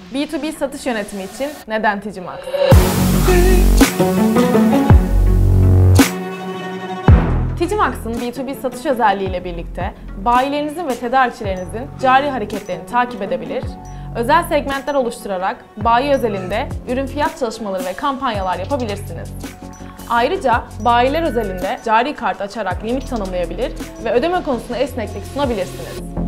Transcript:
B2B satış yönetimi için neden Ticimax? Ticimax'ın B2B satış özelliğiyle birlikte bayilerinizin ve tedarikçilerinizin cari hareketlerini takip edebilir, özel segmentler oluşturarak bayi özelinde ürün fiyat çalışmaları ve kampanyalar yapabilirsiniz. Ayrıca bayiler özelinde cari kart açarak limit tanımlayabilir ve ödeme konusunda esneklik sunabilirsiniz.